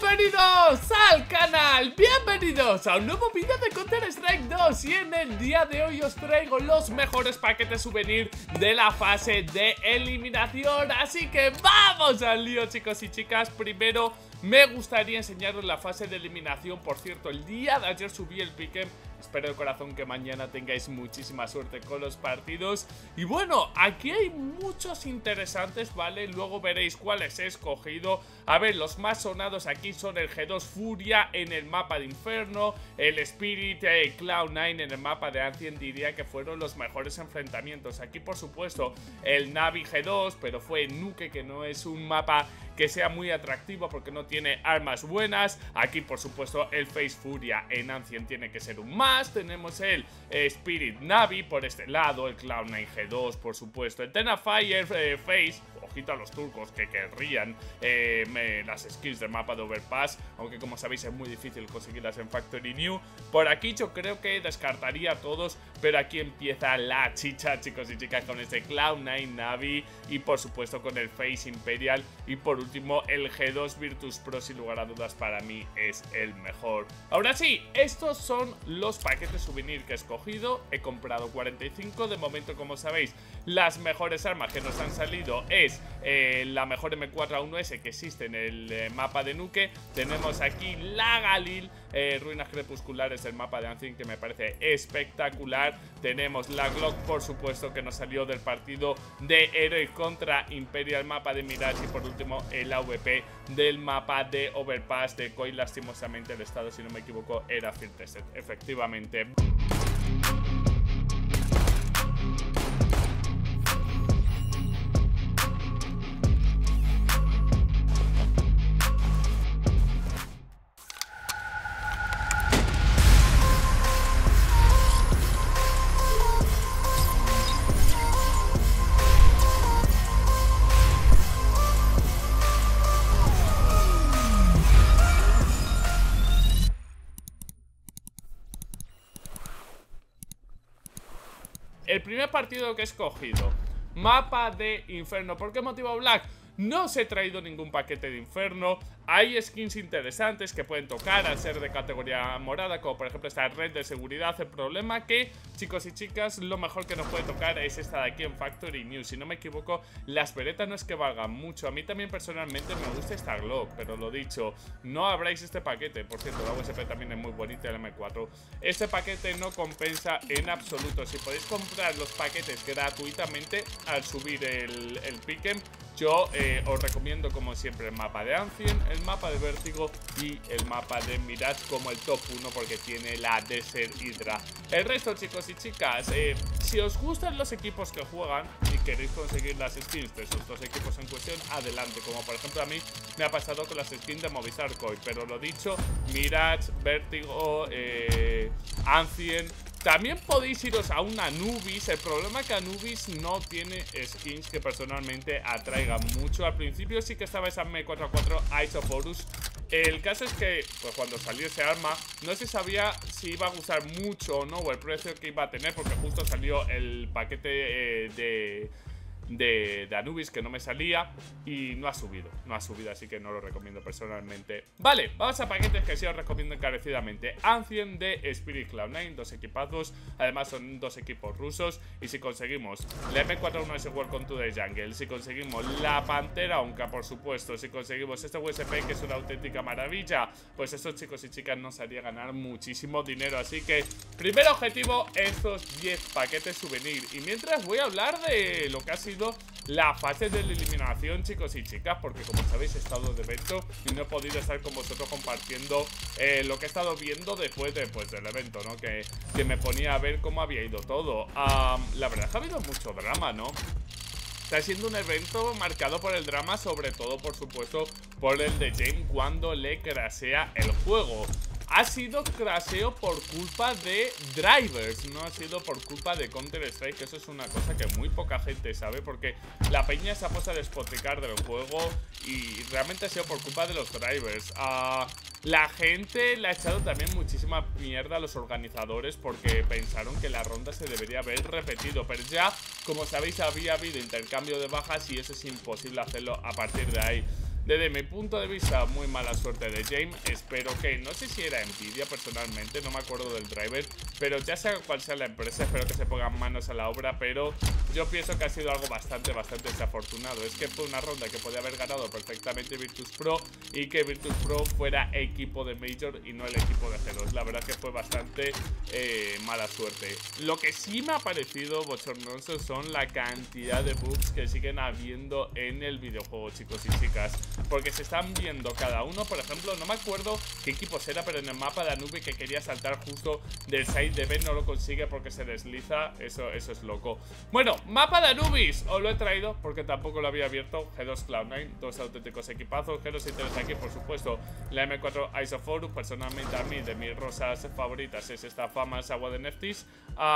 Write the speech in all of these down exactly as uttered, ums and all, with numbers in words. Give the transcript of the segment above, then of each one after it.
Bienvenidos al canal, bienvenidos a un nuevo vídeo de Counter Strike dos. Y en el día de hoy os traigo los mejores paquetes souvenir de la fase de eliminación. Así que vamos al lío, chicos y chicas. Primero me gustaría enseñaros la fase de eliminación. Por cierto, el día de ayer subí el pick'em. Espero de corazón que mañana tengáis muchísima suerte con los partidos. Y bueno, aquí hay muchos interesantes, ¿vale? Luego veréis cuáles he escogido. A ver, los más sonados aquí son el G dos Furia en el mapa de Inferno, el Spirit eh, Cloud nueve en el mapa de Ancient. Diría que fueron los mejores enfrentamientos. Aquí, por supuesto, el Navi G dos, pero fue Nuke, que no es un mapa que sea muy atractivo porque no tiene armas buenas. Aquí, por supuesto, el Face Furia en Ancient tiene que ser un más. Tenemos el eh, Spirit Navi por este lado, el Cloud nueve G dos, por supuesto, el Tenafire eh, Face. Ojito a los turcos que querrían eh, me, las skins del mapa de Overpass, aunque como sabéis es muy difícil conseguirlas en Factory New. Por aquí yo creo que descartaría a todos, pero aquí empieza la chicha, chicos y chicas, con este Cloud nueve Navi y por supuesto con el Face Imperial. Y por último el G dos Virtus Pro, sin lugar a dudas para mí es el mejor. Ahora sí, estos son los paquetes souvenir que he escogido. He comprado cuarenta y cinco, de momento, como sabéis, las mejores armas que nos han salido es eh, la mejor M cuatro A uno S que existe en el eh, mapa de Nuke. Tenemos aquí la Galil, eh, Ruinas Crepusculares del mapa de Ancient, que me parece espectacular. Tenemos la Glock, por supuesto, que nos salió del partido de Heroic contra Imperial, mapa de Mirage. Y por último el A V P del mapa de Overpass de Koi. Lastimosamente el estado, si no me equivoco, era Field Tested, efectivamente. El primer partido que he escogido, mapa de Inferno. ¿Por qué motivo, Black? No os he traído ningún paquete de Inferno. Hay skins interesantes que pueden tocar al ser de categoría morada, como por ejemplo esta red de seguridad. El problema que, chicos y chicas, lo mejor que nos puede tocar es esta de aquí en Factory New. Si no me equivoco, las veretas no es que valgan mucho. A mí también personalmente me gusta esta Glock, pero lo dicho, no abráis este paquete. Por cierto, la U S P también es muy bonita, el M cuatro. Este paquete no compensa en absoluto. Si podéis comprar los paquetes gratuitamente al subir el, el pick'em, yo eh, os recomiendo como siempre el mapa de Ancient, el mapa de Vértigo y el mapa de Mirage como el top uno, porque tiene la Desert Hydra. El resto, chicos y chicas, eh, si os gustan los equipos que juegan y queréis conseguir las skins de esos dos equipos en cuestión, adelante. Como por ejemplo a mí me ha pasado con las skins de Movistar Koi. Pero lo dicho, Mirage, Vértigo, eh, Ancient. También podéis iros a un Anubis. El problema es que Anubis no tiene skins que personalmente atraigan mucho. Al principio sí que estaba esa M cuatro A cuatro Ice of Horus. El caso es que pues cuando salió ese arma no se sabía si iba a gustar mucho o no, o el precio que iba a tener, porque justo salió el paquete eh, de... De, de Anubis que no me salía y no ha subido, no ha subido, así que no lo recomiendo personalmente. Vale, vamos a paquetes que sí os recomiendo encarecidamente. Ancient de Spirit Cloud nueve, dos equipazos, además son dos equipos rusos. Y si conseguimos la M cuatro A uno S Welcome to the Jungle, si conseguimos la Pantera Onca, por supuesto, si conseguimos este U S P, que es una auténtica maravilla, pues estos chicos y chicas nos haría ganar muchísimo dinero. Así que primer objetivo, estos diez paquetes souvenir. Y mientras voy a hablar de lo que ha sido la fase de la eliminación, chicos y chicas, porque como sabéis he estado de evento y no he podido estar con vosotros compartiendo eh, lo que he estado viendo después de, pues, del evento, ¿no? Que, que me ponía a ver cómo había ido todo. um, La verdad es que ha habido mucho drama, ¿no? Está siendo un evento marcado por el drama, sobre todo, por supuesto, por el de Jane cuando le crasea el juego. Ha sido craseo por culpa de drivers, no ha sido por culpa de Counter Strike, que eso es una cosa que muy poca gente sabe, porque la peña se ha puesto a despotricar del juego y realmente ha sido por culpa de los drivers. Uh, la gente le ha echado también muchísima mierda a los organizadores porque pensaron que la ronda se debería haber repetido, pero ya, como sabéis, había habido intercambio de bajas y eso es imposible hacerlo a partir de ahí. Desde mi punto de vista, muy mala suerte de James. Espero que, no sé si era Nvidia personalmente, no me acuerdo del driver, pero ya sea cual sea la empresa, espero que se pongan manos a la obra. Pero yo pienso que ha sido algo bastante, bastante desafortunado. Es que fue una ronda que podía haber ganado perfectamente Virtus Pro y que Virtus Pro fuera equipo de Major y no el equipo de G dos. La verdad que fue bastante eh, mala suerte. Lo que sí me ha parecido bochornoso son la cantidad de bugs que siguen habiendo en el videojuego, chicos y chicas, porque se están viendo cada uno. Por ejemplo, no me acuerdo qué equipos era, pero en el mapa de Anubis que quería saltar justo del side de B no lo consigue porque se desliza. Eso, eso es loco. Bueno, mapa de Anubis os lo he traído porque tampoco lo había abierto. G dos Cloud nueve, dos auténticos equipazos. G dos interesa aquí, por supuesto, la M cuatro Isoforus. Personalmente a mí, de mis rosas favoritas es esta Famas Agua de Neftis.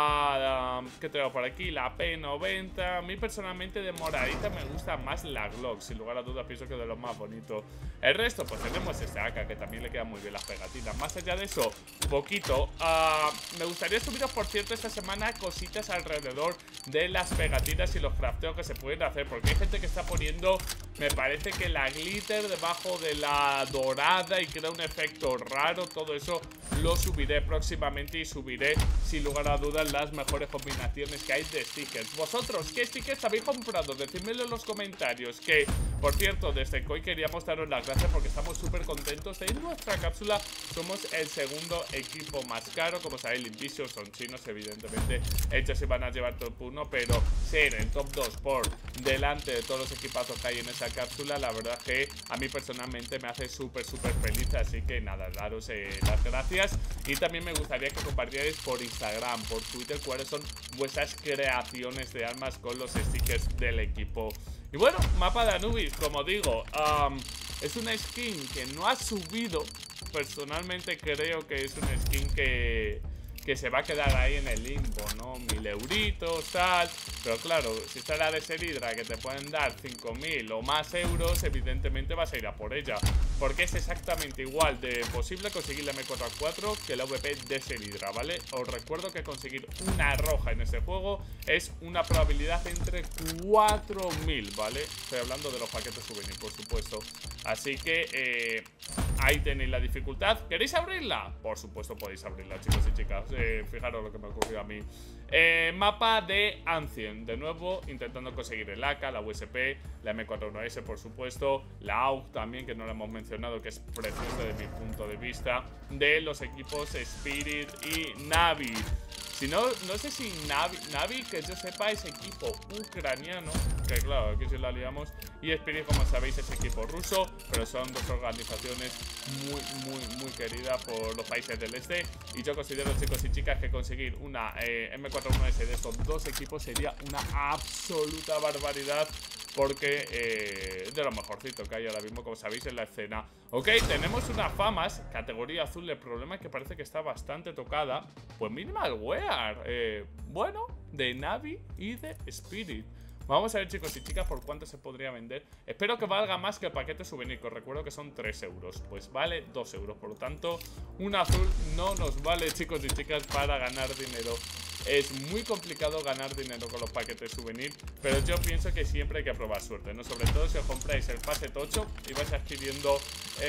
Ah, um, ¿Qué tengo por aquí? La P noventa. A mí personalmente de moradita me gusta más la Glock. Sin lugar a dudas pienso que de los más bonitos. El resto, pues tenemos este A K, que también le quedan muy bien las pegatinas. Más allá de eso, poquito. uh, Me gustaría subiros, por cierto, esta semana cositas alrededor de las pegatinas y los crafteos que se pueden hacer, porque hay gente que está poniendo, me parece que la glitter debajo de la dorada y crea un efecto raro. Todo eso lo subiré próximamente y subiré sin lugar a dudas las mejores combinaciones que hay de stickers. ¿Vosotros qué stickers habéis comprado? Decídmelo en los comentarios. Que, por cierto, desde Koi queríamos daros las gracias porque estamos súper contentos de nuestra cápsula. Somos el segundo equipo más caro. Como sabéis, Limbition son chinos, evidentemente. Ellos se van a llevar top uno, pero ser el top dos por delante de todos los equipazos que hay en esa cápsula, la verdad que a mí personalmente me hace súper, súper feliz. Así que nada, daros eh, las gracias. Y también me gustaría que compartierais por Instagram, por Twitter, cuáles son vuestras creaciones de armas con los stickers del equipo. Y bueno, mapa de Anubis, como digo, um, es una skin que no ha subido. Personalmente creo que es una skin que, que se va a quedar ahí en el limbo, ¿no? Mil euritos, tal. Pero claro, si está la de Selidra, que te pueden dar cinco mil o más euros, evidentemente vas a ir a por ella, porque es exactamente igual de posible conseguir la M cuatro A cuatro que la V P de Selidra, ¿vale? Os recuerdo que conseguir una roja en este juego es una probabilidad entre cuatro mil, ¿vale? Estoy hablando de los paquetes souvenir, por supuesto. Así que eh, ahí tenéis la dificultad. ¿Queréis abrirla? Por supuesto podéis abrirla, chicos y chicas. eh, Fijaros lo que me ocurrió a mí. eh, Mapa de Ancient, de nuevo intentando conseguir el A K, la U S P, la M cuatro uno S, por supuesto, la A U G también, que no la hemos mencionado, que es preciosa desde mi punto de vista, de los equipos Spirit y Navi. Si no, no sé si Navi, Navi, que yo sepa, es equipo ucraniano, que claro, aquí sí la liamos, y Spirit, como sabéis, es equipo ruso, pero son dos organizaciones muy, muy, muy queridas por los países del este. Y yo considero, chicos y chicas, que conseguir una eh, M cuatro uno S de estos dos equipos sería una absoluta barbaridad, porque eh, es de lo mejorcito que hay ahora mismo, como sabéis, en la escena. Ok, tenemos una Famas, categoría azul. El problema es que parece que está bastante tocada. Pues minimal wear, eh, bueno, de Navi y de Spirit. Vamos a ver, chicos y chicas, por cuánto se podría vender. Espero que valga más que el paquete souvenir, que os recuerdo que son tres euros. Pues vale dos euros, por lo tanto, un azul no nos vale, chicos y chicas, para ganar dinero. Es muy complicado ganar dinero con los paquetes souvenir, pero yo pienso que siempre hay que probar suerte, ¿no? Sobre todo si os compráis el pase tocho y vais adquiriendo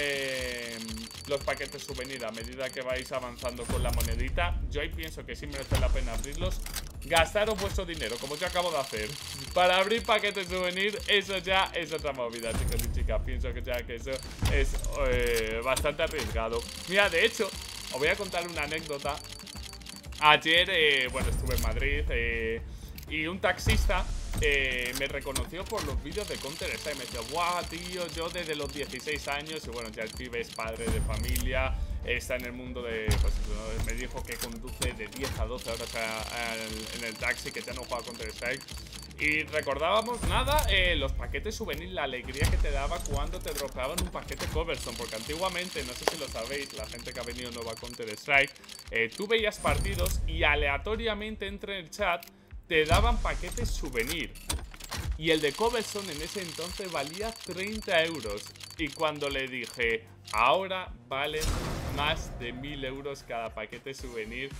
eh, los paquetes souvenir a medida que vais avanzando con la monedita. Yo ahí pienso que sí merece la pena abrirlos. Gastaros vuestro dinero, como yo acabo de hacer, para abrir paquetes souvenir. Eso ya es otra movida, chicos y chicas. Pienso que ya que eso es eh, bastante arriesgado. Mira, de hecho, os voy a contar una anécdota. Ayer, eh, bueno, estuve en Madrid eh, y un taxista eh, me reconoció por los vídeos de Counter-Strike. Me decía, guau, tío, yo desde los dieciséis años, y bueno, ya el pibe es padre de familia, está en el mundo de, pues ¿no? Me dijo que conduce de diez a doce horas a, a, en el taxi, que ya no juega Counter-Strike. Y recordábamos, nada, eh, los paquetes souvenir, la alegría que te daba cuando te dropeaban un paquete Coverstone. Porque antiguamente, no sé si lo sabéis, la gente que ha venido nueva a Counter-Strike, eh, tú veías partidos y aleatoriamente entre el chat te daban paquetes souvenir. Y el de Coverstone en ese entonces valía treinta euros. Y cuando le dije, ahora valen más de mil euros cada paquete souvenir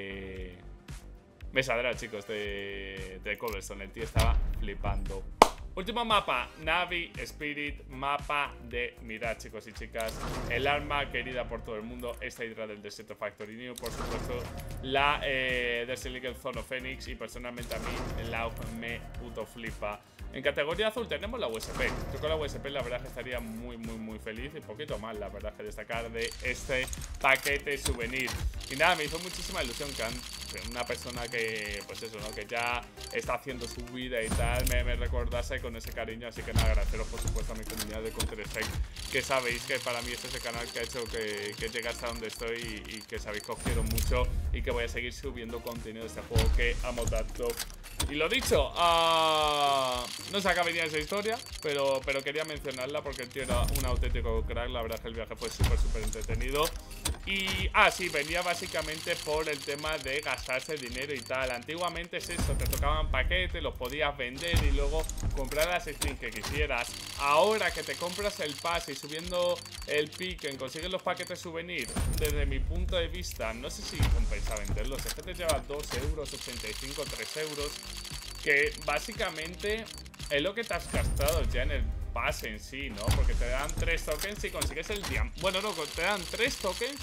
de... Me saldrá, chicos, de, de Coverstone. El tío estaba flipando. Último mapa, Navi Spirit, mapa de Mirad, chicos y chicas, el arma querida por todo el mundo, esta Hydra del Desierto Factory New, por supuesto, la eh, Desert Eagle Zone of Phoenix y personalmente a mí la me puto flipa. En categoría azul tenemos la U S P. Yo con la U S P la verdad que estaría muy, muy, muy feliz y un poquito más, la verdad que destacar de este paquete souvenir. Y nada, me hizo muchísima ilusión que una persona que, pues eso, ¿no? Que ya está haciendo su vida y tal, me, me recordase con ese cariño. Así que nada, agradeceros por supuesto a mi comunidad de Counter-Strike, que sabéis que para mí este es el canal que ha hecho que, que llegue hasta donde estoy y, y que sabéis que os quiero mucho y que voy a seguir subiendo contenido de este juego que amo tanto. Y lo dicho, uh, no se acaba ya esa historia, pero, pero quería mencionarla porque el tío era un auténtico crack. La verdad es que el viaje fue súper, súper entretenido. Y, ah, sí, venía básicamente por el tema de gastarse el dinero y tal. Antiguamente es eso, te tocaban paquetes, los podías vender y luego comprar las skins que quisieras. Ahora que te compras el pase y subiendo el pick en consigues los paquetes souvenir, desde mi punto de vista, no sé si compensa venderlos. Es que te lleva dos euros, ochenta y cinco, tres euros. Que básicamente es lo que te has gastado ya en el pase en sí, ¿no? Porque te dan tres tokens si consigues el diamante. Bueno, no, te dan tres tokens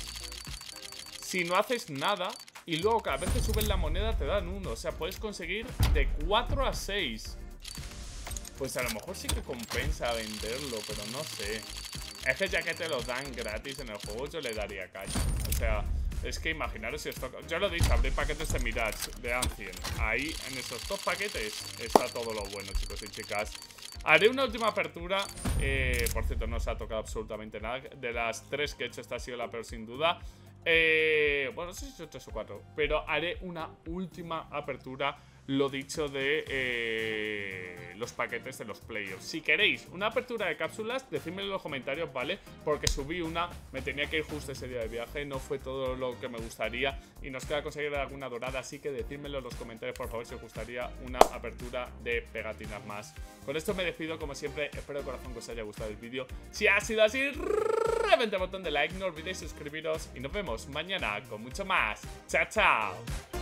si no haces nada. Y luego cada vez que subes la moneda te dan uno. O sea, puedes conseguir de cuatro a seis. Pues a lo mejor sí que compensa venderlo, pero no sé. Es que ya que te lo dan gratis en el juego, yo le daría caña. O sea, es que imaginaros si esto... Yo lo he dicho, abrir paquetes de Mirage, de Ancient. Ahí, en esos dos paquetes, está todo lo bueno, chicos y chicas. Haré una última apertura. eh, Por cierto, no se ha tocado absolutamente nada. De las tres que he hecho, esta ha sido la peor sin duda. eh, Bueno, no sé si he hecho tres o cuatro, pero haré una última apertura. Lo dicho de eh, los paquetes de los players. Si queréis una apertura de cápsulas, decidme en los comentarios, ¿vale? Porque subí una, me tenía que ir justo ese día de viaje, no fue todo lo que me gustaría y nos queda conseguir alguna dorada, así que decídmelo en los comentarios, por favor, si os gustaría una apertura de pegatinas más. Con esto me despido, como siempre, espero de corazón que os haya gustado el vídeo. Si ha sido así, revente el botón de like, no olvidéis suscribiros y nos vemos mañana con mucho más. ¡Chao, chao!